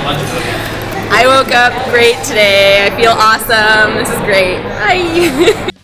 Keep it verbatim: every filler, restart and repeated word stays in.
I woke up great today. I feel awesome. This is great. Bye.